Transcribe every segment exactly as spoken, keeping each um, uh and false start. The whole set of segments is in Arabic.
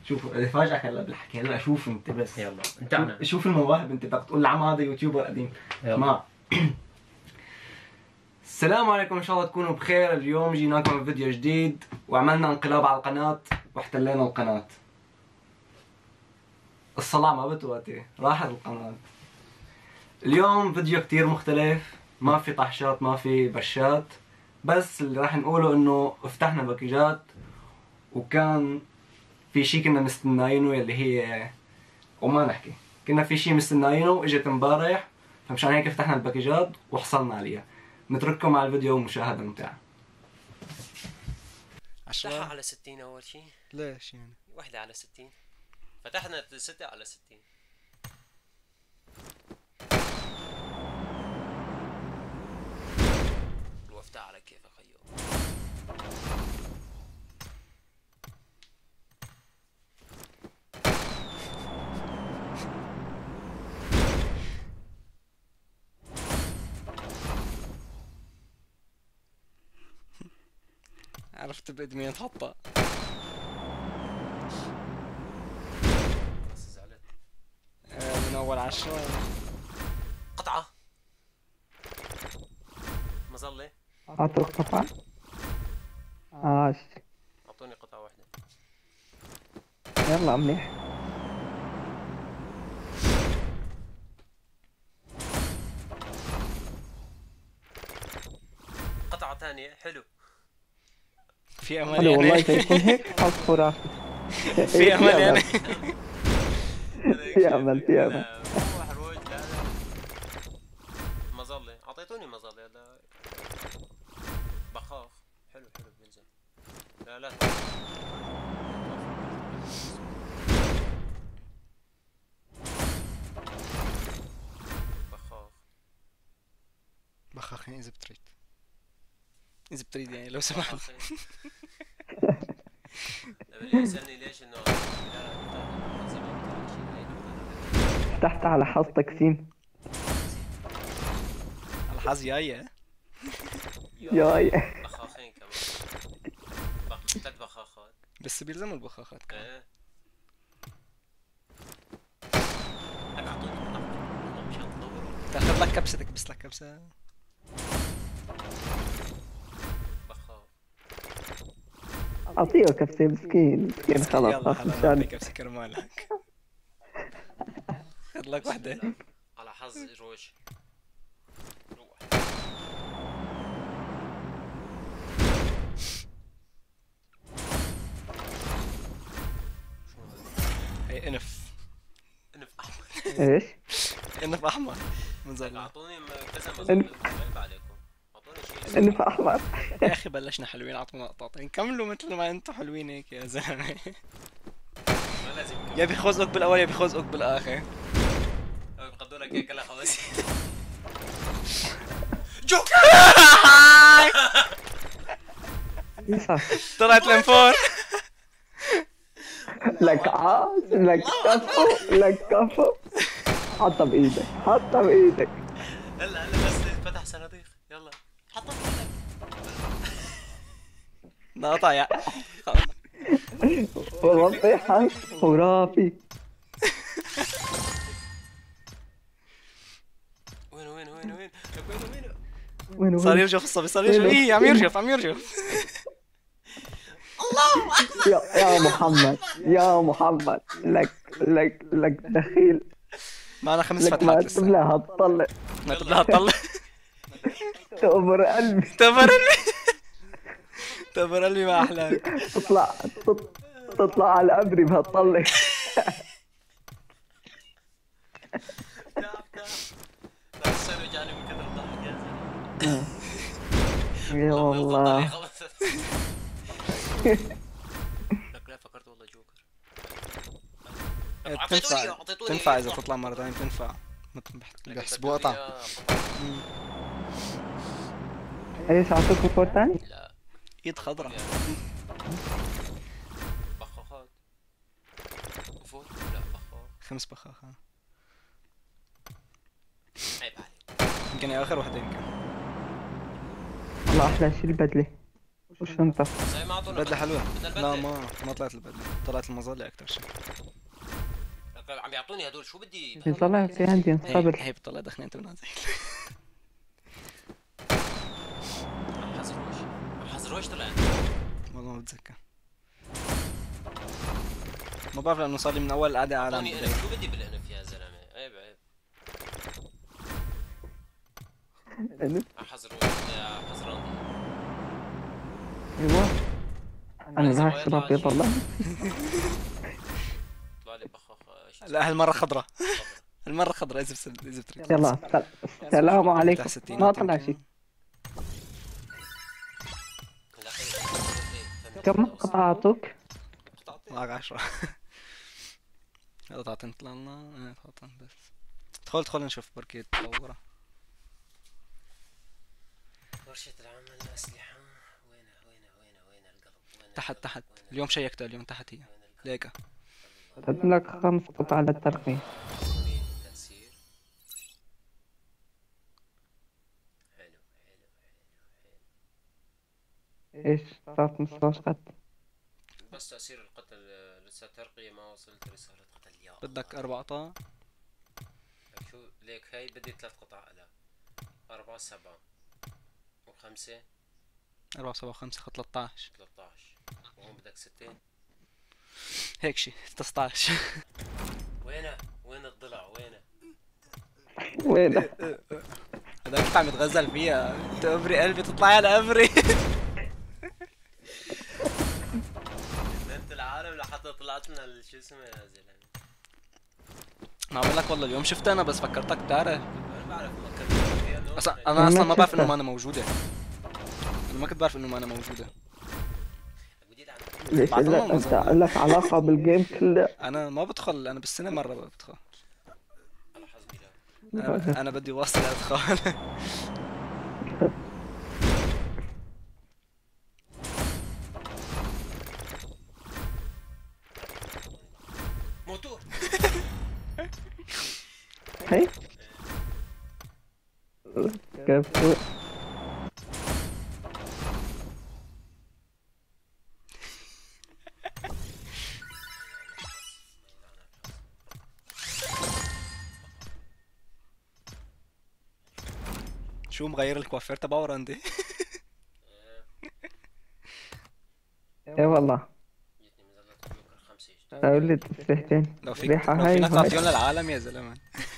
شوف افاجئك هلا بالحكي. هلا شوف انت بس يلا انت شوف, شوف المواهب. انت بدك تقول العم هذا يوتيوبر قديم. اسمع. السلام عليكم، ان شاء الله تكونوا بخير. اليوم جيناكم بفيديو جديد وعملنا انقلاب على القناة واحتلينا القناة. الصلاة ما بتواتي، راحت القناة. اليوم فيديو كتير مختلف، ما في طحشات ما في بشات، بس اللي راح نقوله انه فتحنا باكجات وكان في شي كنا مستناينه يلي هي، وما نحكي كنا في شي مستناينه واجت امبارح، فمشان هيك فتحنا الباكجات وحصلنا عليها. نترككم مع الفيديو ومشاهدة ممتعة. فتحها على ستين اول شي. ليش يعني؟ وحدة على ستين. فتحنا ستة على ستين. وافتح على كيف خيو. عرفت بإدمين تحطها. بس زعلت. آه من أول عشرة. قطعة. مظلة. أعطوك قطعة؟ عاش. أعطوني قطعة واحدة. يلا منيح. قطعة ثانية. حلو. في أمل حلو والله. يعني. سيكون هيك حظ خرافي. في أمل يعني. في أمل في أمل. لا مو حروج. لا لا مظلة. أعطيتوني مظلة. لا بخاخ. حلو حلو بينزل. لا لا بخاخ. بخاخين إذا بتريد. إذا بتريد يعني لو سمحت. يسألني ليش انه فتحت على حظ تقسيم. الحظ جاية. ياي. بخاخين كمان. بخ... ثلاث بخاخات. بس بيلزموا البخاخات كمان. ايه لك اعطوني قطعة والله مشان تطوروا. تاخذ لك كبسة تكبس لك كبسة. بخاخ. أعطيه كبسة مسكين مسكين خلاص. يلا خلاص هلا مشان نعطيك كبسة كرمالك. خذ لك وحدة. على حظ روج. روح. هي انف. انف احمر. إيش؟ انف احمر. منزل. اعطوني كذا مظلة. غريب عليكم. اعطوني شيء. إنف أحمر. يا اخي بلشنا حلوين، اعطونا قطعتين كملوا مثل ما انتم حلوين هيك يا زلمه. ما لازم يا بيخوزقك بالاول يا بيخوزقك بالاخر. بقدوا لك هيك هلا خوازيق. جوكر. طلعت لنفور. لك عاش لك كفو لك كفو. حطها بإيدك حطها بإيدك. هلا هلا بس فتح صناديق. يلا حطها بايدك. نقطع يا والله صيحة خرافي. وين وين وين وين لك وين وين وين صار وين؟ يرجف الصبي، صار يرجف. ايه عم يرجف عم يرجف. يا يا محمد يا محمد لك لك لك دخيل. معنا خمس لك ما فتحات لسه. تبلها تطلع. ما تبلها تطلع. تقبر قلبي. تبر قلبي. تبر قلبي ما احلاك. تطلع تط- تطلع على قبري بهالطلة. تعب تعب. لا الصير وجعني من كثر الضحك يا زلمه. يا والله. لك لا فكرت والله جوكر. تنفع تنفع اذا تطلع مرة ثانية تنفع. بيحسبوها قطع. ايش اعطوك فور ثاني؟ لا ايد خضراء. بخاخات. وفوت لا بخاخ. خمس بخاخ. عيب عليك. يمكن اخر وحدة يمكن. والله احلى شي البدلة. وش انت؟ زي ما اعطونا بدلة حلوة. بدل لا بدلة. ما ما طلعت البدلة، طلعت المظلة أكتر شيء. عم يعطوني هدول شو بدي في طلع في عندي هي انصبر. هي بتطلع دخنة أنت ونازل. عم حزروش عم حزروش طلع. والله ما بتذكر. ما بعرف لأنه صار لي من أول قعدة على اعطوني انف، شو بدي بالانف يا زلمه؟ عيب عيب. عم حزروش يا حزران. ايوه انا راح اشرب يطلع. طلع لي بخاخ ايش لا هالمرة خضرة. المرة خضرة إذا بس إذا بتريد. يلا سل- السلام عليكم. بتاع ستين ما طلع شيء. كم قطعة اعطوك؟ معك عشرة. هذا تعطيني طلع لنا. ايه تعطيني بس. ادخل ادخل نشوف بركي تطورة. ورشة العمل الأسلحة وينها وينها وينها وين القلب؟ وين تحت القلب؟ تحت وين اليوم شيكتها اليوم تحت هي القلب؟ وين القلب؟ ليكا. قلت لك خمس قطع للترقية. مين التأثير؟ حلو حلو حلو حلو. ايش صارت نص قد؟ بس تأثير القتل آه، لسه ترقية ما وصلت رسالة قتل يا بدك الله. أربع قطع. شو ليك هاي بدي ثلاث قطع لها. أربعة سبعة وخمسة أربعة سبعة وخمسة خط ثلاثة عشر. ثلاثة عشر وهون بدك ستة. هيك شي ستة عشر. وينه؟ وين الضلع؟ وينه؟ وين؟ هذا كيف عم يتغزل فيها. تقبري قلبي تطلعي على قبري. انت العالم لحتى طلعت لنا شو اسمه يا زلمة. ما عم لك والله اليوم شفت انا بس فكرتك تعرف. انا بعرف فكرت فيها انه اصلا أنا انا اصلا ما بعرف شفتها. انه ما انا موجودة. انا ما كنت بعرف انه ما انا موجودة. جديد عن ليش بعد إلا الله انت مظلم. لك علاقة بالجيم كله؟ انا ما بدخل انا بالسنة مرة بدخل. على حسب الله. انا, أنا بدي واصل ادخل. موتور. هي كيف؟ شو مغير الكوافير تبعه راندي. اي والله جتني مزلت بلوكر خمسة يشتغل. اقول لي تسليحتين. لو فيك ريحة لو هاي فينك وهاي. تعطيهم للعالم يا زلمة.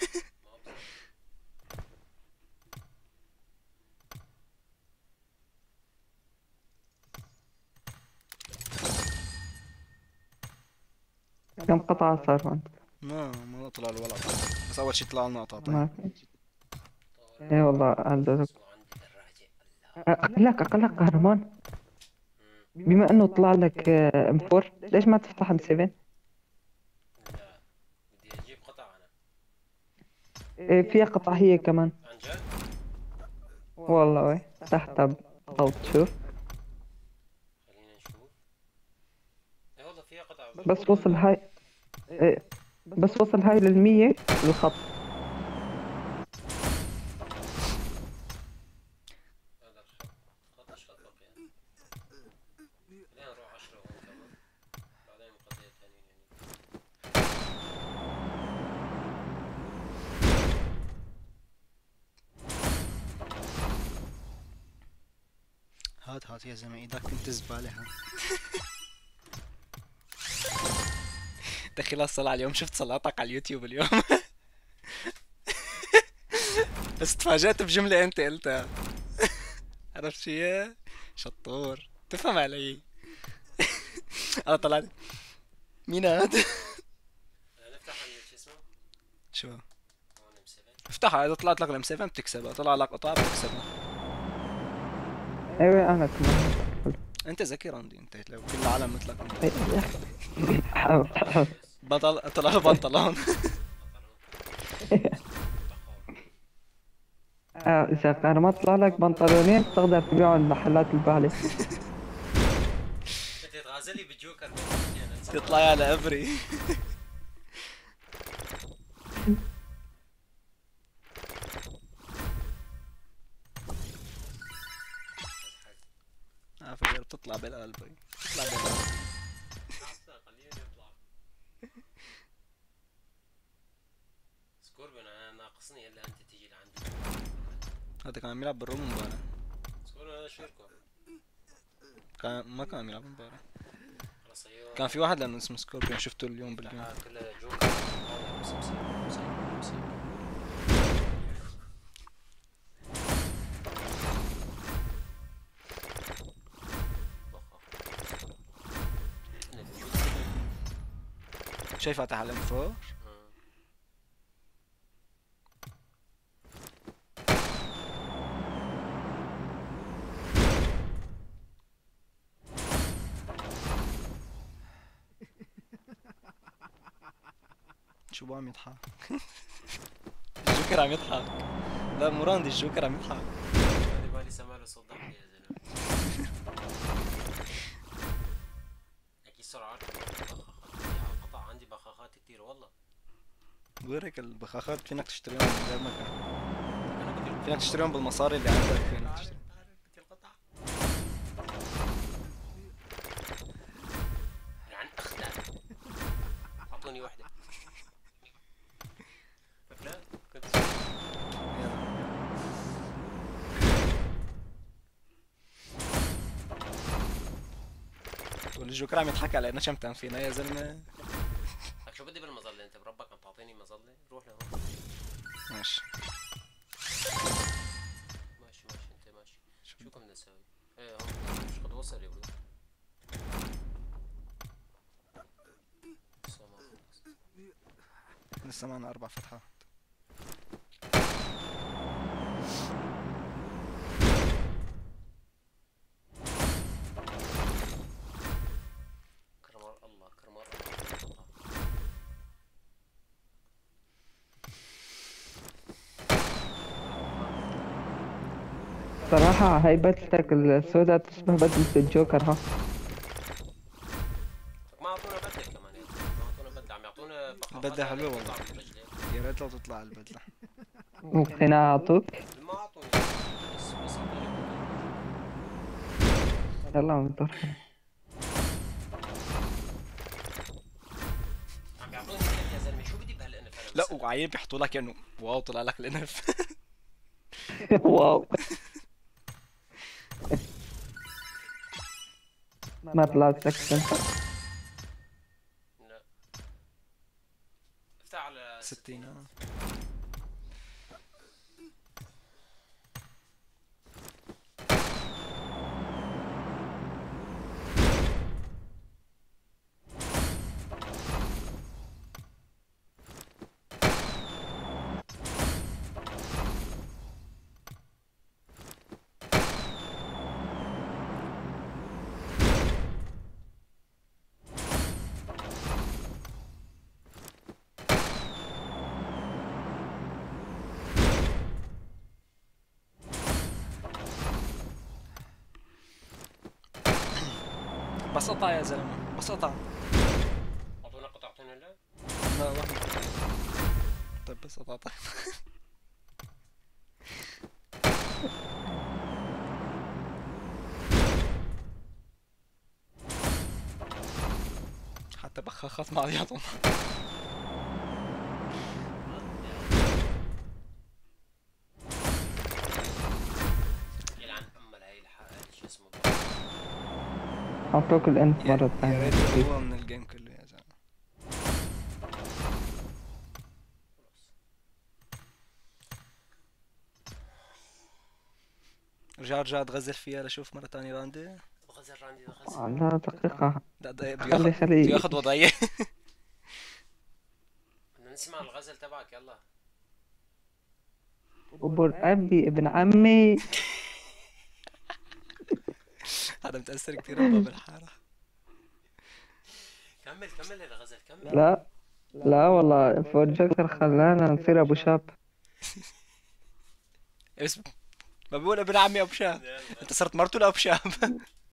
كم قطعة صار عندك؟ ما ما طلع له ولا قطعة. بس اول شي طلع لنا قطعتين. ما في. اي والله عندك. وعندي دراجة الله. اقول لك اقول لك قهرمان، بما انه طلع لك ام فور ليش ما تفتح ام سبعة؟ لا بدي اجيب قطع انا. إيه فيها قطعة هي كمان. عن جد؟ والله وي تحت او تشوف. خلينا نشوف. اي والله فيها قطع. بس وصل هاي. إيه بس وصل هاي للمية الخط. هذا الخط خط ايش خط بقي يعني. خلينا نروح عشرة هون كمان. بعدين قضية ثانيين يعني. هات هات يا زلمة ايدك كنت زبالة هاد. دخيل الصلاة اليوم شفت صلاتك على اليوتيوب اليوم. بس تفاجأت بجملة انت قلتها. عرفت شو هي؟ شطور تفهم علي. انا طلعت مين هاد؟ نفتح شو اسمه؟ شو هون ام سبعة. افتحها اذا طلعت لك الام سبعة بتكسبها، طلع لك قطع بتكسبها. ايوه انا كمان. انت ذكي راندي انت لو كل العالم مثلك انت. إيه. بطل طلع له بنطلون. آه، إذا كان ما طلع لك بنطلونين تقدر تبيعهم محلات البالة. انت تغازلي بالجوكر. تطلعي على ابري. عارف اللي بتطلع يطلع بالقلب يطلع بالقلب. حاسة خليه يطلع. سكوربيون انا ناقصني الا انت تيجي لعندي. هذا كان عم يلعب بالروم امبارح. سكوربيون هذا شيركو. كان ما كان عم يلعب امبارح. خلاص ايوه. كان في واحد لانه اسمه سكوربيون شفته اليوم بالجيم. لا كلها جوكر. بس مسيب مسيب مسيب. شايف فاتح على الام فور. شو بو عم يضحك؟ الجوكر عم يضحك. لا مو راندي الجوكر عم يضحك. هذا بالي سمع له صوت ضحك يا زلمه. اكيد سرعات قطع عندي بخاخات كتير والله. بوريك البخاخات فينك تشتريهم من غير مكان. انا بدي فينك تشتريهم بالمصاري اللي عندك فينك تشتري. بعرف بدي القطع. عن اختك. اعطوني وحده. لا كنت والجوكر عم يضحك علينا شمتان فينا يا زلمه. لك شو بدي بالمظله انت بربك عم تعطيني مظله روح لهون. ماشي ماشي ماشي انت ماشي. شو كم بدنا نسوي؟ ايه هم مش قد وصل يا ولد. لسه ما خلص. لسه معنا اربع فتحات. كرمال الله كرمال الله. صراحة هاي بدلتك السوداء تشبه بدلة الجوكر ها. ما اعطونا بدله كمان يا زلمة. ما اعطونا بدله عم يعطونا بخاخات. البدلة حلوة والله. تطلع من رجلين. يا ريت لو تطلع البدلة. مقتنع أعطوك؟ ما اعطوني بس بس اعطوني بدلة. يلا مضطر. عم يعطوني بدله يا زلمه شو بدي بهالانف انا. لا وعيين بيحطوا لك انه واو طلع لك الانف. واو. ما طلعت لك سنتر. لا افتح على ستين اه. بس قطع يا زلمه بس قطع. اعطونا قطعتين هلا. لا واحد. طيب بس قطع طيب. حتى بخاخات ما عاد يعطونا. يلعن ام هاي الحلقه شو اسمه. أعطوك الأنف مرة يا ثانية. ريت هو من الجيم كله يا زلمه. رجع رجع تغزل فيها لشوف مرة تانية راندي. بغزل راندي بغزل. على دقيقة. لا ده بده خلي ياخذ خلي. بده ياخذ وضعية. بدنا نسمع الغزل تبعك يلا. أبو أبي ابن عمي. هذا متأثر كثير بباب الحارة. كمل كمل الغزل كمل. لا لا والله فور جوكر خلانا نصير أبو شاب. اسمه ما بيقول ابن عمي ابو شاب. انت صرت مرته لابو شاب.